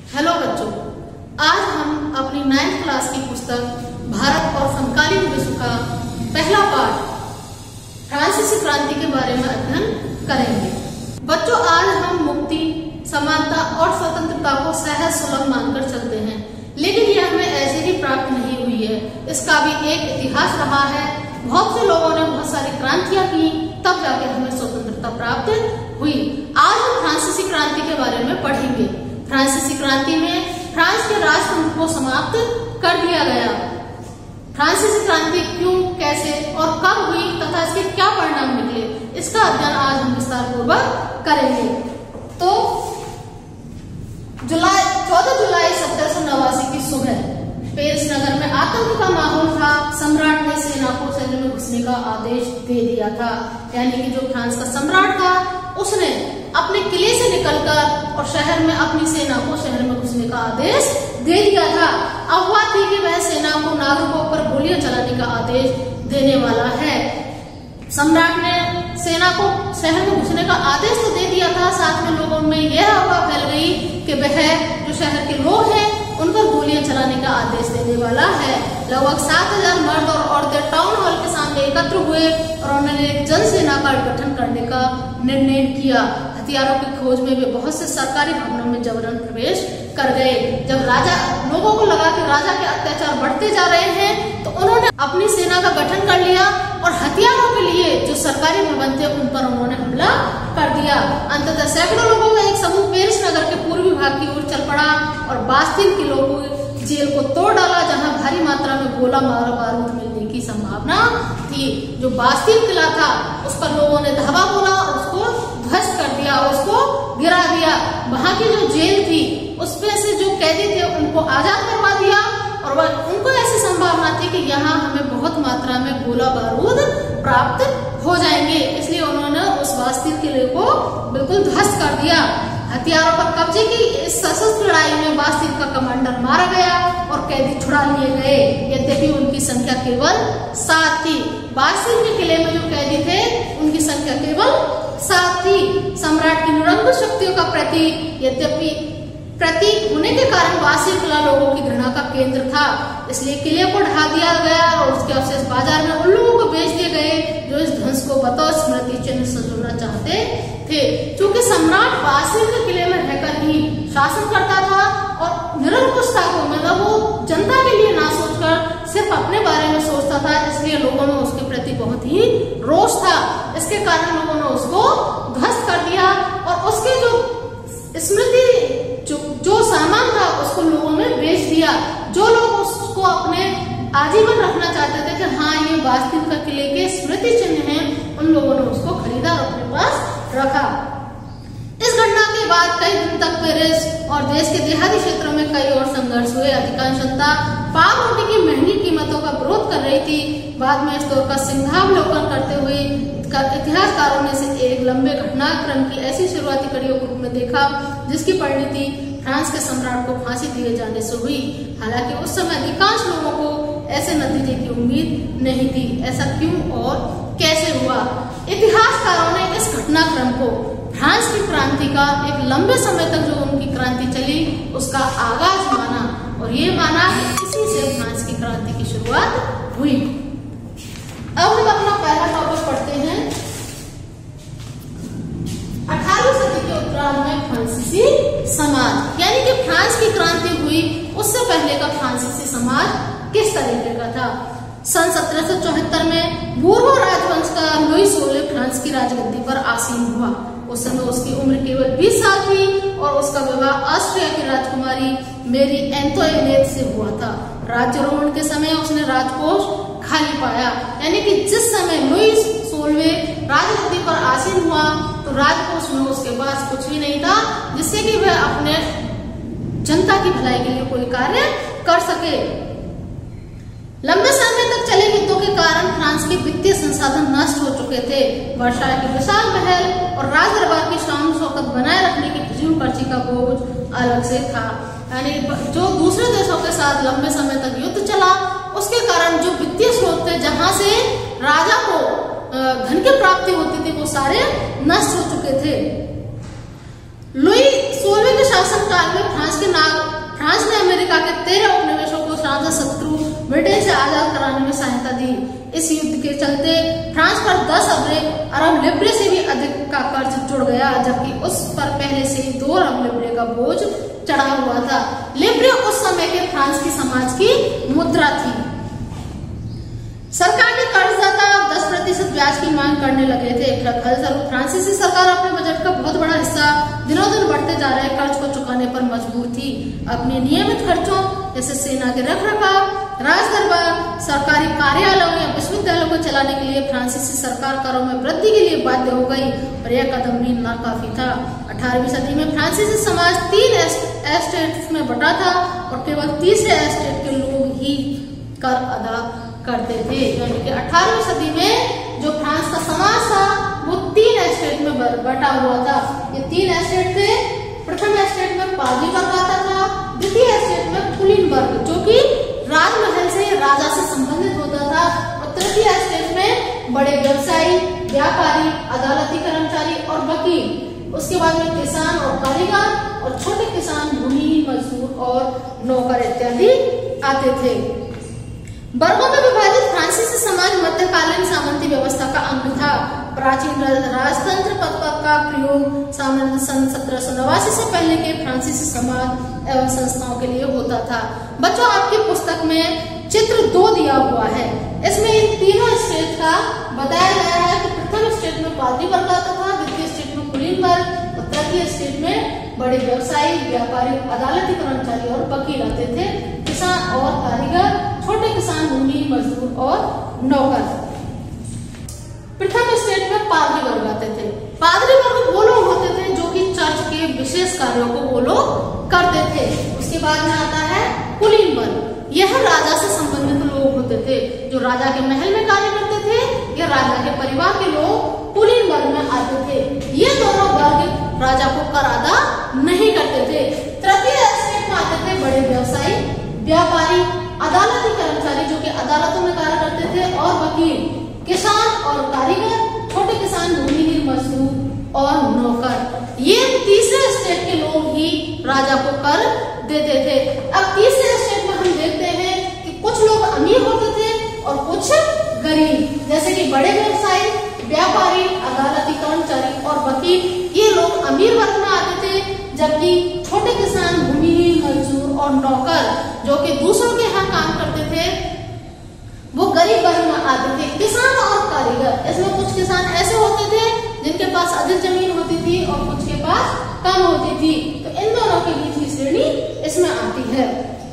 Hello बच्चों, आज हम अपनी 9th क्लास की पुस्तक भारत और समकालीन विश्व का पहला पाठ फ्रांसीसी क्रांति के बारे में अध्ययन करेंगे। बच्चों, आज हम मुक्ति, समानता और स्वतंत्रता को सहज सुलभ मानकर चलते हैं, लेकिन यह हमें ऐसे ही प्राप्त नहीं हुई है। इसका भी एक इतिहास रहा है। बहुत से लोगों ने बहुत सारी क्रांतियां की, तब जाके हमें स्वतंत्रता प्राप्त हुई। आज हम फ्रांसीसी क्रांति के बारे में पढ़ेंगे। फ्रांसीसी क्रांति में फ्रांस के राजतंत्र को समाप्त कर दिया गया। फ्रांसीसी क्रांति क्यों, कैसे और कब हुई तथा इसके क्या परिणाम निकले, इसका अध्ययन आज हम विस्तार पूर्वक करेंगे। तो 14 जुलाई 1789 की सुबह पेरिस नगर में आतंक का माहौल था। सम्राट ने सेना को शहर में घुसने का आदेश दे दिया था। यानी कि जो फ्रांस का सम्राट था उसने अपने किले से निकलकर और शहर में अपनी सेना को शहर में घुसने का आदेश दे दिया था। अफवाह थी कि वह सेना को नागरिकों पर गोलियां चलाने का आदेश देने वाला है। सम्राट ने सेना को शहर में घुसने का आदेश तो दे दिया था, साथ में लोगों में यह अफवाह फैल गई कि वह जो शहर के लोग हैं उन पर गोलियां चलाने का आदेश देने वाला है। लगभग 7000 मर्द और औरतें टाउन हॉल के सामने एकत्र हुए और उन्होंने एक जन सेना का गठन करने का निर्णय किया। हथियारों की खोज में वे बहुत से सरकारी भवनों में जबरन प्रवेश कर गए। जब लोगों को लगा कि राजा के अत्याचार बढ़ते जा रहे हैं, तो उन्होंने अपनी सेना का गठन कर लिया और हथियारों के लिए जो सरकारी भवन थे उन पर उन्होंने हमला कर दिया। अंततः सैकड़ों लोगों का एक समूह पेरिस नगर के पूर्वी भाग की ओर चल पड़ा और बास्तिल किले की जेल को तोड़ डाला, जहां भारी मात्रा में गोला बारूद मिलने की संभावना थी। जो बास्तिल किला था उस पर लोगों ने धावा बोला और उसको ध्वस्त कर दिया, उसको गिरा दिया। वहां की जो जेल थी उसमें से जो कैदी थे उनको आजाद करवा दिया और उनको ऐसी संभावना थी कि यहाँ हमें बहुत मात्रा में गोला बारूद प्राप्त हो जाएंगे, इसलिए उन्होंने उस बास्तिल किले को बिल्कुल ध्वस्त कर दिया। हथियारों पर कब्जे की इस सशस्त्र लड़ाई में बास्तिल का कमांडर मारा गया और कैदी छुड़ा लिए गए। यद्यपि उनकी संख्या केवल 7 थी। बास्तिल के किले में जो कैदी थे उनकी संख्या केवल 7 थी। सम्राट की निरंकुश शक्तियों का प्रतीक होने के कारण बास्तिल किला लोगों की घृणा का केंद्र था, इसलिए किले को ढा दिया गया और उसके अवशेष बाजार में उन लोगों को बेच दिए गए जो इस ध्वंस को बतौर स्मृति चिन्ह संजोना चाहते थे। क्योंकि सम्राट बास्तिल के किले में रहकर ही शासन करता था और निरंकुशता को मतलब वो जनता के लिए ना सोचकर सिर्फ अपने बारे में सोचता था, इसलिए लोगों में उसके प्रति बहुत ही रोष था। इसके कारण लोगों ने उसको ध्वस्त कर दिया और उसके जो स्मृति जो सामान था उसको लोगों में बेच दिया। जो लोग उसको अपने आजीवन रखना चाहते थे कि हाँ ये बास्तिल का किले के स्मृति चिन्ह हैं, उन लोगों ने उसको खरीदा और अपने पास रखा। इस घटना के बाद कई दिन तक पेरिस और देश के देहाती क्षेत्रों में कई और संघर्ष हुए। अधिकांश जनता पाव रोटी की महंगी कीमतों का विरोध कर रही थी। बाद में इस दौर का सिंहावलोकन करते हुए इतिहासकारों ने इसे एक लंबे घटनाक्रम की ऐसी शुरुआती कड़ियों के रूप में देखा जिसकी परिणति फ्रांस के सम्राट को फांसी दिए जाने से हुई। हालांकि उस समय अधिकांश लोगों को ऐसे नतीजे की उम्मीद नहीं थी। ऐसा क्यों और कैसे हुआ? इतिहासकारों ने इस घटनाक्रम को फ्रांस की क्रांति का एक लंबे समय तक जो उनकी क्रांति चली उसका आगाज माना और ये माना कि इसी से फ्रांस की क्रांति की शुरुआत हुई। अब हम अपना पहला टॉपिक पढ़ते हैं। 18वीं सदी के उत्तरार्ध में फ्रांसीसी समाज, यानी कि फ्रांस की क्रांति हुई उससे पहले का फ्रांसीसी समाज किस तरीके का था। सन 1774 में बूर्बो राजवंश का लुई 16 फ्रांस की राजगद्दी पर आसीन हुआ। उस समय उसकी उम्र केवल 20 साल थी और उसका विवाह ऑस्ट्रिया की राजकुमारी मेरी एंटोइनेट से हुआ था। राज्यारोहण के समय उसने राजकोष खाली पाया, यानी कि जिस समय लुई 16 राजगद्दी पर आसीन हुआ तो राजकोष में उसके पास कुछ भी नहीं था जिससे कि वह अपने जनता की भलाई के लिए कोई कार्य कर सके। लंबे समय तक चले युद्धों के कारण फ्रांस के वित्तीय संसाधन नष्ट हो चुके थे। वर्षाय के विशाल महल और राज दरबार की शान शौकत बनाए रखने की फिजूल पर्ची का बोझ अलग से था। यानी जो दूसरे देशों के साथ लंबे समय तक युद्ध चला उसके कारण जो वित्तीय स्रोत थे जहां से राजा को धन की प्राप्ति होती थी वो सारे नष्ट हो चुके थे। लुई 16 के शासन काल में फ्रांस ने अमेरिका के 13 उपनिवेशों को साझा शत्रु ब्रिटेन से आजाद कराने में सहायता दी। इस युद्ध के चलते फ्रांस पर 10 अरब लिब्रे से भी अधिक का कर्ज जुड़ गया, जबकि उस पर पहले से ही 2 अरब लिब्रे का बोझ चढ़ा हुआ था। लिब्रे उस समय के फ्रांस की समाज की मुद्रा थी। सरकार के कर्जदाता 10% ब्याज की मांग करने लगे थे। फलस्वरूप फ्रांसीसी सरकार अपने बजट का बहुत बड़ा हिस्सा दिनों दिन बढ़ते जा रहे कर्ज को चुकाने पर मजबूर थी। अपने नियमित खर्चों जैसे सेना के रखरखाव, राजदरबार, सरकारी कार्यालयों या विश्वविद्यालयों को चलाने के लिए फ्रांसीसी सरकार करों में वृद्धि के लिए बाध्य हो गई, और यह कदम भी नाकाफी था। 18वीं सदी में फ्रांसीसी समाज 3 एस्टेट्स में बटा था और केवल तीसरे एस्टेट के लोग ही कर अदा करते थे। यानी कि 18वीं सदी में जो फ्रांस का समाज था वो 3 एस्टेट में बटा हुआ था। ये 3 एस्टेट थे। प्रथम एस्टेट में पादरी वर्ग आता था, द्वितीय एस्टेट में कुलीन वर्ग जो कि राजमहल से राजा से संबंधित होता था, और तृतीय एस्टेट में बड़े व्यवसायी, व्यापारी, अदालती कर्मचारी और वकील। उसके बाद में किसान और कारीगर और छोटे किसान, भूमि मजदूर और नौकर इत्यादि आते थे। वर्गों में विभाजित फ्रांसीसी समाज मध्यकालीन सामंती व्यवस्था का अंग था। प्राचीन राजतंत्र पद का प्रयोग सामान्य सन 1789 से पहले के फ्रांसीसी समाज एवं संस्थाओं के लिए होता था। बच्चों, आपकी पुस्तक में चित्र 2 दिया हुआ है। इसमें इन तीनों स्टेट का बताया गया है कि प्रथम स्टेट में पादरी वर्ग आता था, द्वितीय स्टेट में कुलीन वर्ग और तृतीय स्टेट में बड़े व्यवसायी, व्यापारी, अदालती कर्मचारी और वकील आते थे। किसान और कारीगर, छोटे किसान, भूमि मजदूर और नौकर। प्रथम स्टेट में पादरी वर्ग आते थे। पादरी वर्ग वो लोग होते थे जो कि चर्च के विशेष कार्यों को वो लोग करते थे। उसके बाद में आता है कुलीन वर्ग। यह राजा से संबंधित लोग होते थे जो राजा के महल में कार्य करते थे, या राजा के परिवार के लोग कुलीन वर्ग में आते थे। ये दोनों वर्ग राजा को कर अदा नहीं करते थे। तृतीय स्टेट में आते थे बड़े व्यवसायी, व्यापारी, अदालती कर्मचारी जो कि अदालतों में कार्य करते थे, और वकील, किसान और कारीगर, छोटे किसान, भूमिहीन मजदूर और नौकर। ये तीसरे स्टेट के लोग ही राजा को कर देते थे। अब तीसरे स्टेट में हम देखते हैं कि कुछ लोग अमीर होते थे और कुछ गरीब, जैसे कि बड़े व्यवसायी, व्यापारी, अदालती कर्मचारी और वकील, ये लोग अमीर वर्ग में आते थे, जबकि छोटे किसान, भूमिहीन मजदूर और नौकर जो कि दूसरों के यहाँ काम करते थे वो गरीब वर्ग में आते थे। किसान और कारीगर, इसमें कुछ किसान ऐसे होते थे जिनके पास अधिक जमीन होती थी और कुछ के पास कम होती थी, तो इन दोनों के बीच की श्रेणी इसमें आती है।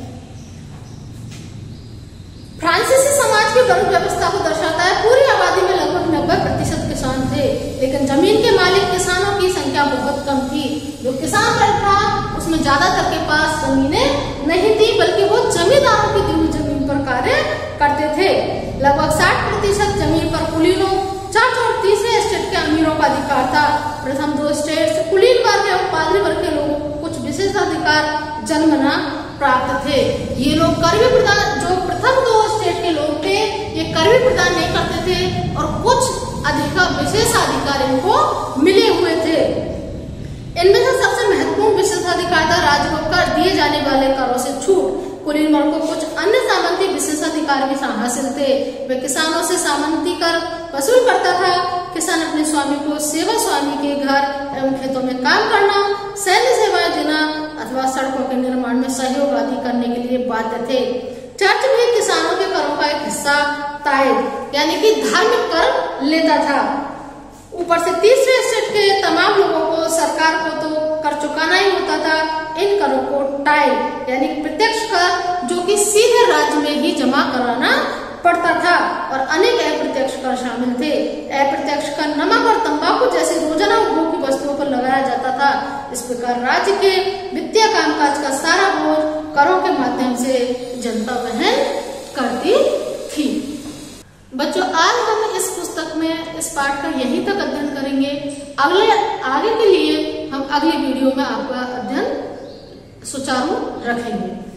फ्रांसीसी समाज की वर्ग व्यवस्था को दर्शाता है। पूरी आबादी में लगभग 90% किसान थे, लेकिन जमीन के मालिक किसानों की संख्या बहुत कम थी। जो किसान वर्ग था उसमें ज्यादातर के पास जमीनें नहीं थी, बल्कि वो जमींदारों की दी हुई जमीन पर कार्य करते थे। लगभग 60% जमीन पर कुलीनों, चर्च और तीसरे स्टेट के अमीरों का अधिकार था। प्रथम 2 स्टेट कुलीन वर्ग एवं पादरी वर्ग के लोगों को कुछ विशेषाधिकार जन्मना प्राप्त थे। ये लोग कर भी प्रदान, जो प्रथम 2 स्टेट के लोग थे, ये कर भी प्रदान नहीं करते थे और कुछ विशेषाधिकार इनको मिले हुए थे। इनमें से सबसे महत्वपूर्ण विशेषाधिकार था राज्य को कर दिए जाने वाले करों से छूट। कुलीन वर्ग को कुछ अन्य सामंती विशेषाधिकार भी हासिल थे। वे किसानों से सामंती कर वसूल करता था। किसान अपने स्वामी को सेवा स्वामी के घर एवं खेतों में काम करना, सैन्य सेवाएं देना अथवा सड़कों के निर्माण में सहयोग आदि करने के लिए बाध्य थे। चर्च भी किसानों के करों का एक हिस्सा ताइद यानी कि धार्मिक कर लेता था। ऊपर से तीसरे स्टेट के तमाम लोगों को, सरकार को तो कर चुकाना ही होता था। इन करों को टाइड यानी प्रत्यक्ष कर जो कि सीधे राज्य में ही जमा कराना पड़ता था, और अनेक अप्रत्यक्ष कर शामिल थे। अप्रत्यक्ष कर नमक और तंबाकू जैसे रोजाना उपभोग की वस्तुओं पर लगाया जाता था। इस प्रकार राज्य के वित्तीय कामकाज का सारा बोझ करों के माध्यम से जनता वहन करती थी। बच्चों, आज हम इस पुस्तक में इस पाठ का यहीं तक अध्ययन करेंगे। आगे के लिए हम अगली वीडियो में आपका अध्ययन सुचारू रखेंगे।